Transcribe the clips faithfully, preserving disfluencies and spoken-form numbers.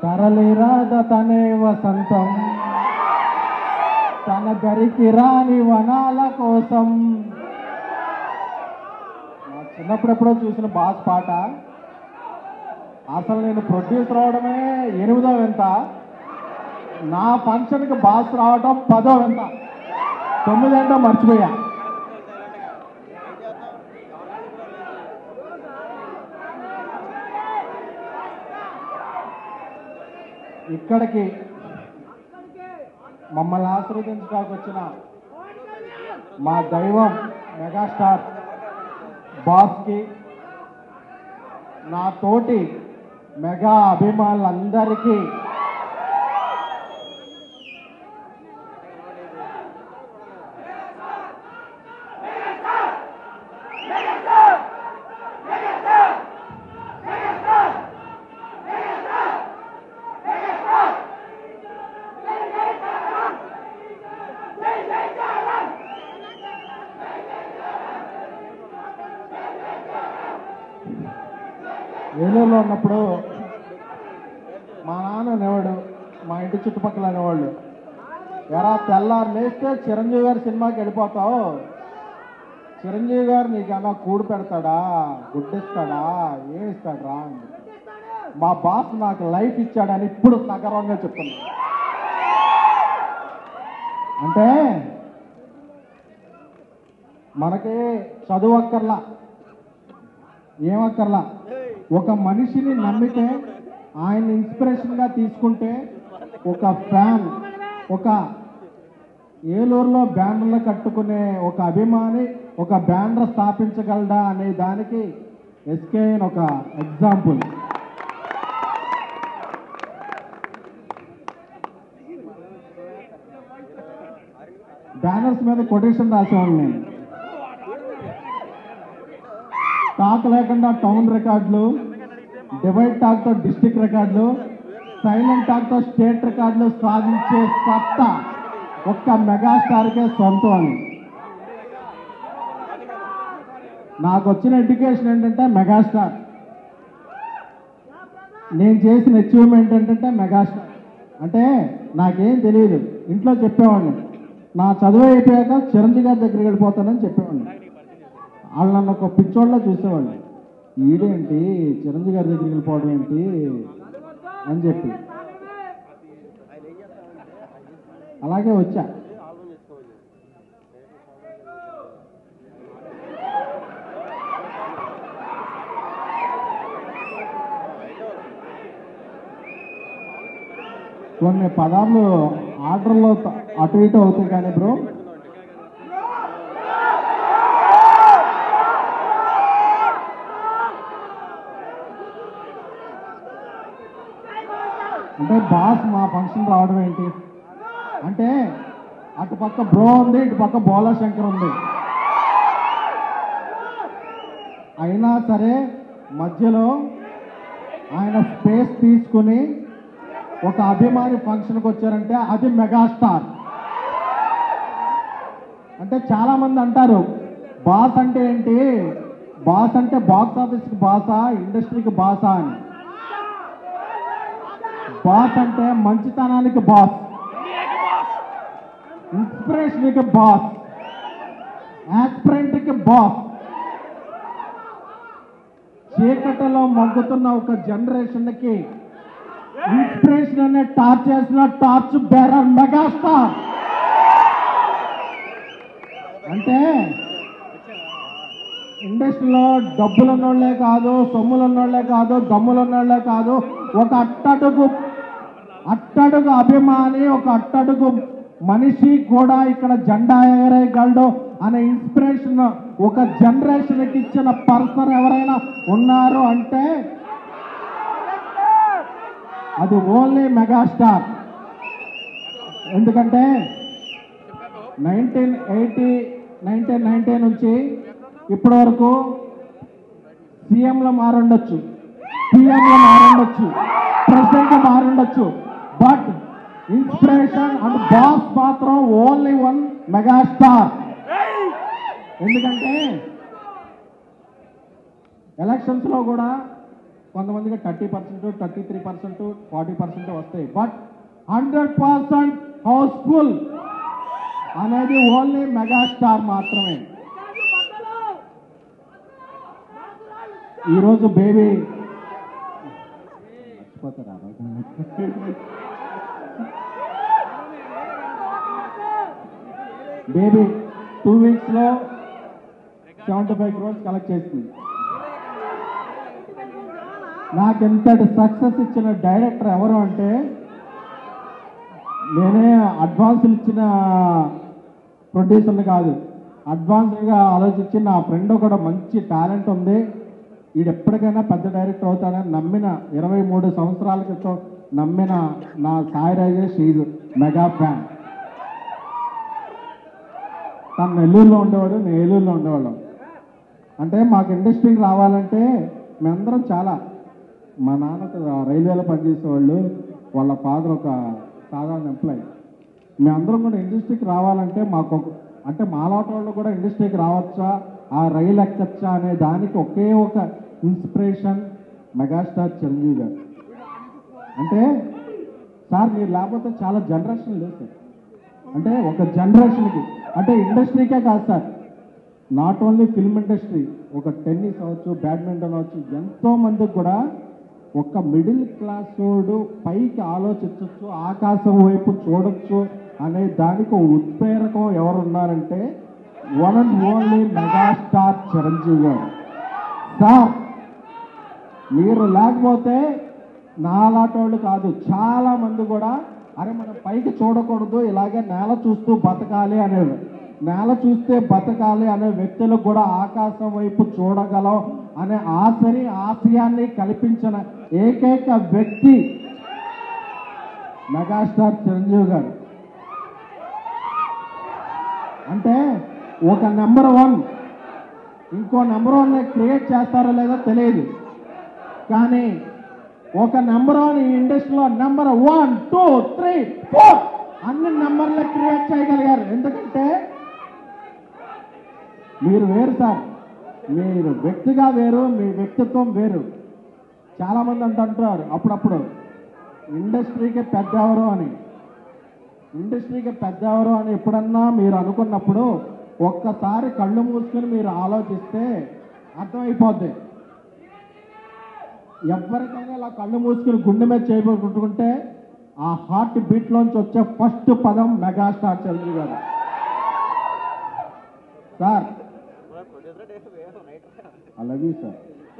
తరలిరాద తనే వసంతం తన దరికి రాని వనాల కోసం. చిన్నప్పుడెప్పుడో చూసిన బాస్ పాట. అసలు నేను ప్రొడ్యూసర్ అవడమే ఎనిమిదో వింత, నా ఫంక్షన్కి బాస్ రావడం పదో వింత. తొమ్మిదేంటో మర్చిపోయా. ఇక్కడికి మమ్మల్ని ఆశీర్వదించడానికి వచ్చిన మా దైవం మెగాస్టార్ బాస్కి, నా తోటి మెగా అభిమానులందరికీ ఏలూరులో ఉన్నప్పుడు మా నాన్న అనేవాడు, మా ఇంటి చుట్టుపక్కల అనేవాళ్ళు, ఎరా తెల్లారు లేస్తే చిరంజీవి గారి సినిమాకి వెళ్ళిపోతావు, చిరంజీవి గారు నీకన్నా కూడు పెడతాడా, గుడ్డిస్తాడా, ఏం ఇస్తాడా అని. మా బాస్ నాకు లైఫ్ ఇచ్చాడని ఇప్పుడు సగర్వంగా చెప్తున్నా. అంటే మనకి చదువు అక్కర్లా, ఏమక్కర్లా, ఒక మనిషిని నమ్మితే ఆయన ఇన్స్పిరేషన్గా తీసుకుంటే ఒక ఫ్యాన్, ఒక ఏలూరులో బ్యానర్లు కట్టుకునే ఒక అభిమాని ఒక బ్యానర్ స్థాపించగలడా అనే దానికి ఎస్కేఎన్ ఒక ఎగ్జాంపుల్. బ్యానర్స్ మీద కొటేషన్ రాసేవాళ్ళు నేను. టాక్ లేకుండా టౌన్ రికార్డులు, డివైడ్ టాక్తో డిస్టిక్ రికార్డులు, సైలెంట్ టాక్తో స్టేట్ రికార్డులు సాధించే సత్తా ఒక్క మెగాస్టార్కే సొంతం అని. నాకు వచ్చిన ఎడ్యుకేషన్ ఏంటంటే మెగాస్టార్, నేను చేసిన అచీవ్మెంట్ ఏంటంటే మెగాస్టార్. అంటే నాకేం తెలియదు, ఇంట్లో చెప్పేవాడిని, నా చదువు అయిపోయాక చిరంజీవి గారి దగ్గరికి వెళ్ళిపోతానని చెప్పేవాడిని. వాళ్ళు నన్ను ఒక పిచ్చోళ్ళ చూసేవాళ్ళు, ఈడేంటి చిరంజీవి గారి దగ్గరికి వెళ్ళిపోవడం ఏంటి అని చెప్పి. అలాగే వచ్చా. కొన్ని పదాలు ఆర్డర్లో అటు ఇటు అవుతాయి కానీ బ్రో, అంటే బాస్ మా ఫంక్షన్ రావడం ఏంటి అంటే, అటు పక్క బ్రో ఉంది, ఇటు పక్క బోలా శంకర్ ఉంది, అయినా సరే మధ్యలో ఆయన స్పేస్ తీసుకుని ఒక అభిమాని ఫంక్షన్కి వచ్చారంటే అది మెగాస్టార్. అంటే చాలామంది అంటారు బాస్ అంటే ఏంటి, బాస్ అంటే బాక్స్ ఆఫీస్కి బాసా, ఇండస్ట్రీకి బాసా అని. బాస్ అంటే మంచితనానికి బాస్, ఇన్స్పిరేషన్కి బాస్, యాస్పిరెంట్కి బాస్, చీకటిలో మగ్గుతున్న ఒక జనరేషన్కి ఇన్స్పిరేషన్ అనే టార్చ్ చేసిన టార్చ్ బేరర్ మెగాస్టార్. అంటే ఇండస్ట్రీలో డబ్బులు ఉన్నోళ్లే కాదు, సొమ్ములు ఉన్నోళ్లే కాదు, దమ్ములు ఉన్నోళ్లే కాదు, ఒక అట్టడుగు అట్టడుగు అభిమాని, ఒక అట్టడుగు మనిషి కూడా ఇక్కడ జెండా ఎగరేయగలడు అనే ఇన్స్పిరేషన్ ఒక జనరేషన్కి ఇచ్చిన పర్సన్ ఎవరైనా ఉన్నారు అంటే అది ఓన్లీ మెగాస్టార్. ఎందుకంటే నైన్టీన్ ఎయిటీ నైన్టీన్ నైన్టీ నుంచి ఇప్పటి వరకు సీఎంలో మారుండొచ్చు, పిఎంలో మారుండొచ్చు, ప్రెసిడెంట్ మారుండొచ్చు, బట్ ఇన్స్పిరేషన్ అండ్ బాస్ మాత్రం ఓన్లీ వన్ మెగాస్టార్. ఎందుకంటే ఎలక్షన్స్ లో కూడా కొంతమందికి thirty percent thirty three percent forty percent వస్తాయి. బట్ హండ్రెడ్ పర్సెంట్ హౌస్ఫుల్ అనేది ఓన్లీ మెగాస్టార్ మాత్రమే. ఈరోజు బేబీ మర్చిపోతారా బేబీ టూ వీక్స్లో సెవెంటీ ఫైవ్ క్రోర్స్ కలెక్ట్ చేసింది. నాకు ఎంతటి సక్సెస్ ఇచ్చిన డైరెక్టర్ ఎవరు అంటే నేనే అడ్వాన్సులు ఇచ్చిన ప్రొడ్యూసర్ని కాదు, అడ్వాన్స్గా ఆలోచించి నా ఫ్రెండ్ కూడా మంచి టాలెంట్ ఉంది, వీడు ఎప్పటికైనా పెద్ద డైరెక్టర్ అవుతాడని నమ్మిన ఇరవై మూడు సంవత్సరాల క్రితం నమ్మిన నా Sai Rajesh is mega fan. తను నెల్లూరులో ఉండేవాడు, నేను ఏలూరులో ఉండేవాళ్ళం. అంటే మాకు ఇండస్ట్రీకి రావాలంటే మేమందరం చాలా, మా నాన్న రైల్వేలో పనిచేసేవాళ్ళు, వాళ్ళ ఫాదర్ ఒక సాధారణ ఎంప్లాయీ. మేమందరం కూడా ఇండస్ట్రీకి రావాలంటే మాకు అంటే మాలాట వాళ్ళు కూడా ఇండస్ట్రీకి రావచ్చా, ఆ రైలు ఎక్కచ్చా అనే దానికి ఒకే ఒక ఇన్స్పిరేషన్ మెగాస్టార్ చిరంజీవి గారు. అంటే సార్ మీరు లేకపోతే చాలా జనరేషన్ లేదు సార్. అంటే ఒక జనరేషన్కి అంటే ఇండస్ట్రీకే కాదు sir, not only film industry, ఒక టెన్నిస్ అవ్వచ్చు, బ్యాడ్మింటన్ అవ్వచ్చు, ఎంతోమందికి కూడా ఒక మిడిల్ క్లాస్ వాడు పైకి ఆలోచించవచ్చు, ఆకాశం వైపు చూడొచ్చు అనే దానికి ఉత్ప్రేరకం ఎవరున్నారంటే one and only megastar Chiranjeevi garu. Sir మీరు లేకపోతే నాలాటోళ్ళు కాదు, చాలా మంది కూడా అరే మనం పైకి చూడకూడదు, ఇలాగే నేల చూస్తూ బతకాలి అనేవి, నేల చూస్తే బతకాలి అనే వ్యక్తులకు కూడా ఆకాశం వైపు చూడగలం అనే ఆశని ఆశయాన్ని కల్పించిన ఏకైక వ్యక్తి మెగాస్టార్ చిరంజీవి గారు. అంటే ఒక నెంబర్ వన్ ఇంకో నెంబర్ వన్ క్రియేట్ చేస్తారో లేదో తెలియదు, కానీ ఒక నెంబర్ వన్ ఈ ఇండస్ట్రీలో number one two three four అన్ని నెంబర్లు క్రియేట్ చేయగలిగారు. ఎందుకంటే మీరు వేరు సార్, మీరు వ్యక్తిగా వేరు, మీ వ్యక్తిత్వం వేరు. చాలామంది అంటుంటారు అప్పుడప్పుడు ఇండస్ట్రీకి పెద్ద ఎవరు అని. ఇండస్ట్రీకి పెద్ద ఎవరు అని ఎప్పుడన్నా మీరు అనుకున్నప్పుడు ఒక్కసారి కళ్ళు మూసుకొని మీరు ఆలోచిస్తే అర్థమైపోద్ది. ఎవరికైనా ఇలా కళ్ళు మూసుకుని గుండె మీద చేయబడుకుంటే ఆ హార్ట్ బీట్లోంచి వచ్చే ఫస్ట్ పదం మెగాస్టార్ చిరంజీవి గారు. సార్ అలాగే సార్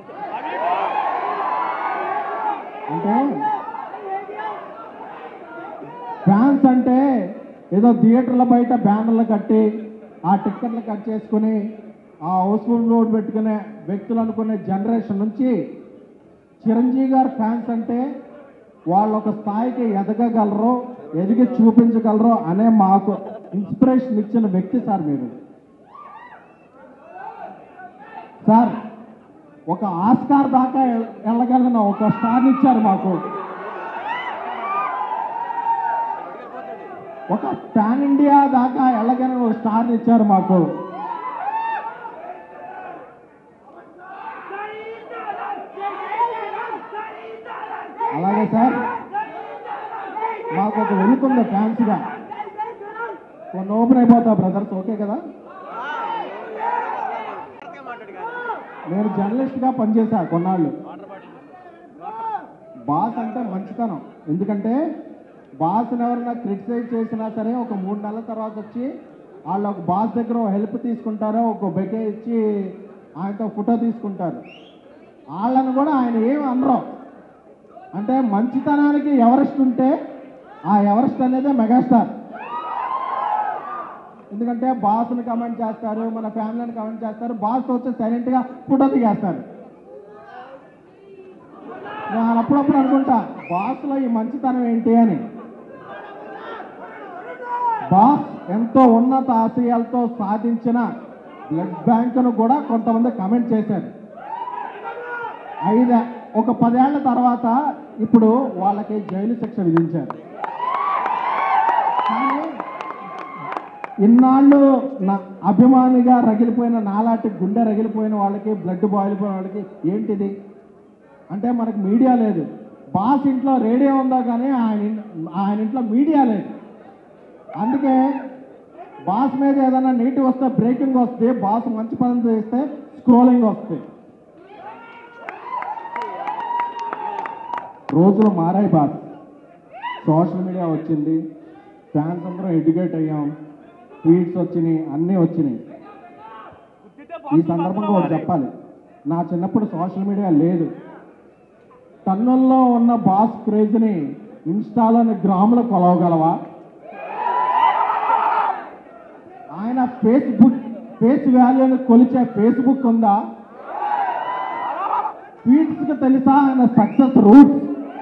అంటే ఫ్యాన్స్ అంటే ఏదో థియేటర్ల బయట బ్యానర్లు కట్టి ఆ టిక్కెట్లు కట్ చేసుకుని ఆ హౌస్ఫుల్ రోడ్ పెట్టుకునే వ్యక్తులు అనుకునే జనరేషన్ నుంచి చిరంజీవి గారు ఫ్యాన్స్ అంటే వాళ్ళు ఒక స్థాయికి ఎదగగలరు, ఎదిగి చూపించగలరు అనే మాకు ఇన్స్పిరేషన్ ఇచ్చిన వ్యక్తి సార్ మీరు. సార్ ఒక ఆస్కార్ దాకా వెళ్ళగలిగిన ఒక స్టార్ని ఇచ్చారు మాకు, ఒక పాన్ ఇండియా దాకా వెళ్ళగలిగిన ఒక స్టార్ని ఇచ్చారు మాకు. అలాగే సార్ మాకు ఒక వెలుకుంది ఫ్యాన్స్గా, కొన్ని ఓపెన్ అయిపోతా బ్రదర్స్, ఓకే కదా. నేను జర్నలిస్ట్గా పనిచేశా కొన్నాళ్ళు. బాస్ అంటే మంచితనం, ఎందుకంటే బాస్ని ఎవరైనా క్రిటిసైజ్ చేసినా సరే ఒక మూడు నెలల తర్వాత వచ్చి వాళ్ళు ఒక బాస్ దగ్గర హెల్ప్ తీసుకుంటారో ఒక బెకే ఇచ్చి ఆయనతో ఫోటో తీసుకుంటారు. వాళ్ళని కూడా ఆయన ఏమి అనరు. అంటే మంచితనానికి ఎవరెస్ట్ ఉంటే ఆ ఎవరెస్ట్ అనేదే మెగాస్టార్. ఎందుకంటే బాస్ని కమెంట్ చేస్తారు, మన ఫ్యామిలీని కమెంట్ చేస్తారు, బాస్ వచ్చి సైలెంట్గా ఫోటో దిగేస్తారు. నేను అప్పుడప్పుడు అనుకుంటా బాస్లో ఈ మంచితనం ఏంటి అని. బాస్ ఎంతో ఉన్నత ఆశయాలతో సాధించిన బ్లడ్ బ్యాంకును కూడా కొంతమంది కమెంట్ చేశారు. ఐదు ఒక పదేళ్ల తర్వాత ఇప్పుడు వాళ్ళకి జైలు శిక్ష విధించారు. కానీ ఇన్నాళ్ళు నా అభిమానిగా రగిలిపోయిన నాలాంటి గుండె రగిలిపోయిన వాళ్ళకి, బ్లడ్ బాయిలిపోయిన వాళ్ళకి ఏంటిది అంటే మనకు మీడియా లేదు. బాస్ ఇంట్లో రేడియో ఉందా కానీ ఆయన ఆయన ఇంట్లో మీడియా లేదు. అందుకే బాస్ మీద ఏదైనా నీటి వస్తే బ్రేకింగ్ వస్తే, బాస్ మంచి పని చేస్తే స్క్రోలింగ్ వస్తుంది. రోజులు మారాయి బాస్. సోషల్ మీడియా వచ్చింది, ఫ్యాన్స్ అందరం ఎడ్యుకేట్ అయ్యాం, ట్వీట్స్ వచ్చినాయి, అన్నీ వచ్చినాయి. ఈ సందర్భంగా ఒకటి చెప్పాలి, నా చిన్నప్పుడు సోషల్ మీడియా లేదు. టన్నుల్లో ఉన్న బాస్ క్రేజ్ని ఇన్స్టాలోని గ్రాములు కొలవగలవా? ఆయన ఫేస్బుక్ ఫేస్ వాల్యూని కొలిచే ఫేస్బుక్ ఉందా? ట్వీట్స్కి తెలుసా ఆయన సక్సెస్ రూట్స్?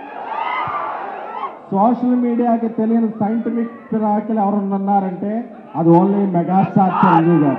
సోషల్ మీడియాకి తెలియని సైంటిఫిక్ పిరాకిల్ ఎవరన్నా ఉన్నారంటే అది only megastar Chiranjeevi garu.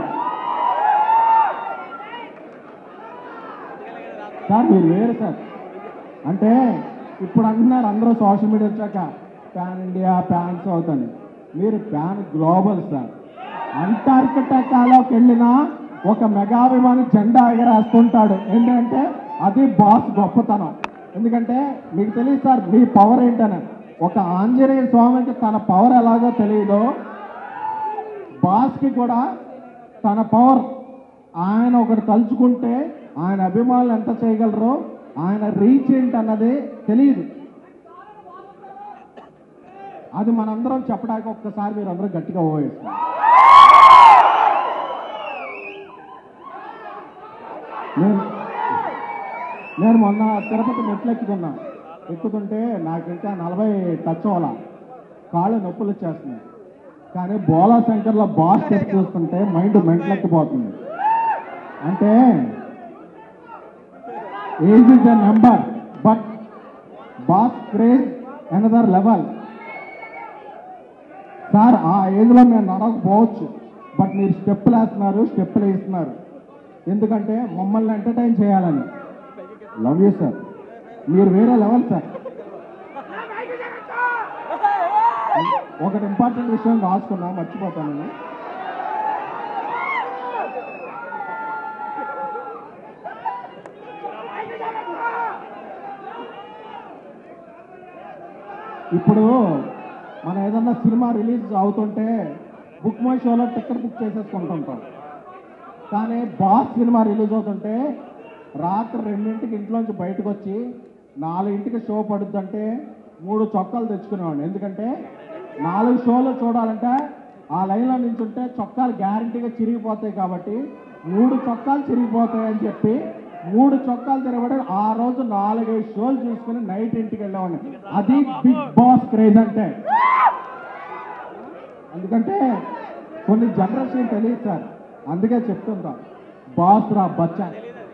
Sir మీరు వేరు సార్. అంటే ఇప్పుడు అంటున్నారు అందరూ సోషల్ మీడియా వచ్చాక ప్యాన్ ఇండియా ప్యాన్స్ అవుతాను. మీరు ప్యాన్ గ్లోబల్ సార్. అంటార్కిటికాలోకి వెళ్ళినా ఒక మెగాభిమాని జెండా ఎగరేస్తుంటాడు. ఏంటంటే అది బాస్ గొప్పతనం. ఎందుకంటే మీకు తెలియదు సార్ మీ పవర్ ఏంటని. ఒక ఆంజనేయ స్వామికి తన పవర్ ఎలాగో తెలియదో, బాస్కి కూడా తన పవర్, ఆయన ఒకటి తలుచుకుంటే ఆయన అభిమానులు ఎంత చేయగలరో, ఆయన రీచ్ ఏంటన్నది తెలియదు. అది మనందరం చెప్పడానికి ఒక్కసారి మీరు అందరూ గట్టిగా ఓవేస్తారు. నేను నేను మొన్న తిరుపతి మెట్లు ఎక్కుతున్నా. ఎక్కుతుంటే నాకు ఇంకా నలభై టచ్ అవ్వాల, కాళ్ళు నొప్పులు వచ్చేస్తున్నాయి. కానీ బోలా శంకర్లో బాస్ స్టెప్ చూస్తుంటే మైండ్ మెంటలెక్కిపోతుంది. అంటే age is a number but boss craze another level. Sir ఆ ఏజ్లో మేము నడవకపోవచ్చు, బట్ మీరు స్టెప్పులు వేస్తున్నారు, స్టెప్పులు వేస్తున్నారు. ఎందుకంటే మమ్మల్ని ఎంటర్టైన్ చేయాలని. Love you sir. మీరు వేరే లెవెల్ సార్. ఒకటి ఇంపార్టెంట్ విషయం రాసుకున్నా, మర్చిపోతాను. ఇప్పుడు మనం ఏదన్నా సినిమా రిలీజ్ అవుతుంటే బుక్ మై షోలో టికెట్ బుక్ చేసేసుకుంటుంటాం. కానీ బాస్ సినిమా రిలీజ్ అవుతుంటే రాత్రి రెండింటికి ఇంట్లోంచి బయటకు వచ్చి నాలుగింటికి షో పడుద్దంటే మూడు చొక్కాలు తెచ్చుకునేవాడిని. ఎందుకంటే నాలుగు షోలు చూడాలంటే ఆ లైన్లో నించుంటే చొక్కాలు గ్యారంటీగా చిరిగిపోతాయి. కాబట్టి మూడు చొక్కాలు చిరిగిపోతాయని చెప్పి మూడు చొక్కాలు తిరగబడి ఆ రోజు నాలుగైదు షోలు చూసుకుని నైట్ ఇంటికి వెళ్ళేవాడిని. అది బిగ్ బాస్ క్రేజ్ అంటే. ఎందుకంటే కొన్ని జనరేషన్ తెలియదు సార్, అందుకే చెప్తుంటా బాస్ రా బచ్చా.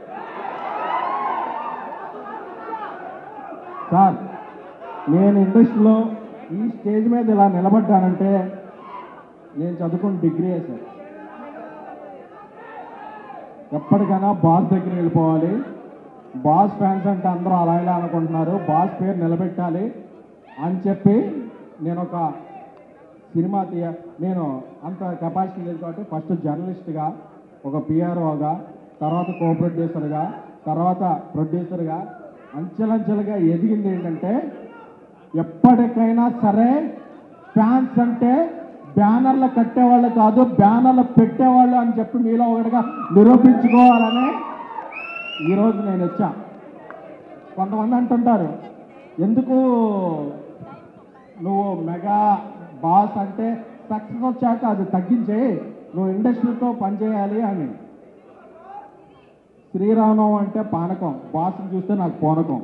సార్ నేను ఇండస్ట్రీలో ఈ స్టేజ్ మీద ఇలా నిలబడ్డానంటే నేను చదువుకున్న డిగ్రీయే సార్. ఎప్పటికైనా బాస్ దగ్గరికి వెళ్ళిపోవాలి. బాస్ ఫ్యాన్స్ అంటే అందరూ అలా ఇలా అనుకుంటున్నారు, బాస్ పేరు నిలబెట్టాలి అని చెప్పి నేను ఒక సినిమా తీయ నేను అంత కెపాసిటీ లేదు కాబట్టి ఫస్ట్ జర్నలిస్ట్గా, ఒక పిఆర్ఓగా, తర్వాత కో ప్రొడ్యూసర్గా, తర్వాత ప్రొడ్యూసర్గా అంచెలంచెలుగా ఎదిగింది. ఏంటంటే ఎప్పటికైనా సరే ఫ్యాన్స్ అంటే బ్యానర్లు కట్టేవాళ్ళు కాదు, బ్యానర్లు పెట్టేవాళ్ళు అని చెప్పి మీలో ఒకటిగా నిరూపించుకోవాలని ఈరోజు నేను వచ్చా. కొంతమంది అంటుంటారు ఎందుకు నువ్వు మెగా బాస్ అంటే సక్సెస్ వచ్చాక అది తగ్గించే, నువ్వు ఇండస్ట్రీతో పనిచేయాలి అని. శ్రీరామం అంటే పానకం, బాస్ని చూస్తే నాకు పోనకం.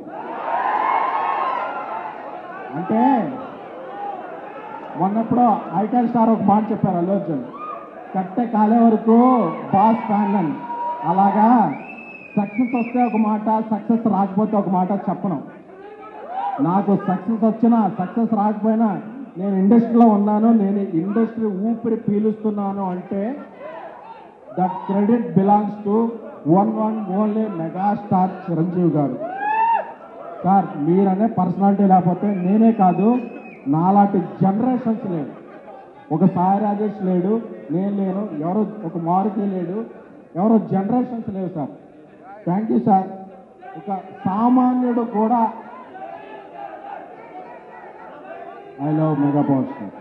అంటే మొన్నప్పుడు ఐకాన్ స్టార్ ఒక మాట చెప్పారు అల్లు అర్జున్, కట్టె కాలే వరకు బాస్ ఫ్యాన్ అని. అలాగా సక్సెస్ వస్తే ఒక మాట, సక్సెస్ రాకపోతే ఒక మాట చెప్పను. నాకు సక్సెస్ వచ్చినా సక్సెస్ రాకపోయినా నేను ఇండస్ట్రీలో ఉన్నాను, నేను ఇండస్ట్రీ ఊపిరి పీలుస్తున్నాను అంటే that credit belongs to one one only megastar Chiranjeevi garu. Sir మీరనే personality లేకపోతే నేనే కాదు, నాలాంటి జనరేషన్స్ లేడు. ఒక సాయి రాజేష్ లేడు, నేను లేను, ఎవరో ఒక మారుతి లేడు, ఎవరో జనరేషన్స్ లేవు సార్. Thank you sir. ఒక సామాన్యుడు కూడా I love mega power star.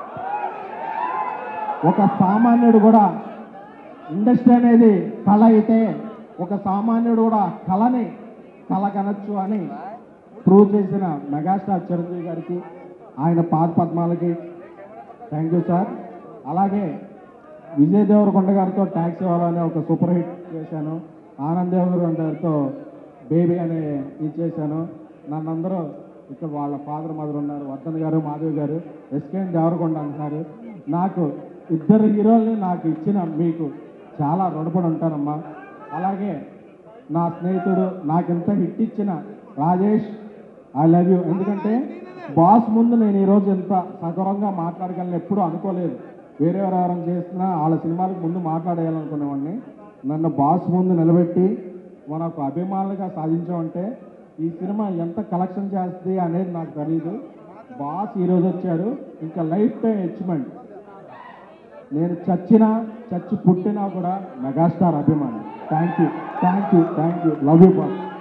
ఒక సామాన్యుడు కూడా ఇండస్ట్రీ అనేది కళ అయితే ఒక సామాన్యుడు కూడా కళని కళ కనొచ్చు అని ప్రూవ్ చేసిన మెగాస్టార్ చిరంజీవి గారికి, ఆయన పాద పద్మాలకి థ్యాంక్ యూ సార్. అలాగే విజయ్ దేవరకొండ గారితో ట్యాక్సీ వాలా అనే ఒక సూపర్ హిట్ చేశాను. ఆనంద్ దేవరకొండ గారితో బేబీ అనే ఇది చేశాను. నన్నందరూ ఇక్కడ వాళ్ళ ఫాదర్ మదర్ ఉన్నారు, వర్ధన్ గారు, మాధవ్ గారు, ఎస్కేఎన్ దేవరకొండ అంటున్నారు. నాకు ఇద్దరు హీరోల్ని నాకు ఇచ్చిన మీకు చాలా రుణపడి ఉంటానమ్మా. అలాగే నా స్నేహితుడు నాకు ఇంత హిట్ ఇచ్చిన రాజేష్, ఐ లవ్ యూ. ఎందుకంటే బాస్ ముందు నేను ఈరోజు ఎంత సగౌరవంగా మాట్లాడగలను ఎప్పుడూ అనుకోలేదు. వేరే ఎవరెవరైనా చేస్తున్నా వాళ్ళ సినిమాలకు ముందు మాట్లాడేయాలనుకునేవాడిని. నన్ను బాస్ ముందు నిలబెట్టి మనకు అభిమానులుగా సాధించామంటే ఈ సినిమా ఎంత కలెక్షన్ చేస్తుంది అనేది నాకు తెలియదు. బాస్ ఈరోజు వచ్చారు, ఇంకా లైఫ్ టైం అచీవ్మెంట్. నేను చచ్చినా చచ్చి పుట్టినా కూడా మెగాస్టార్ అభిమాని. Thank you thank you thank you love you boss.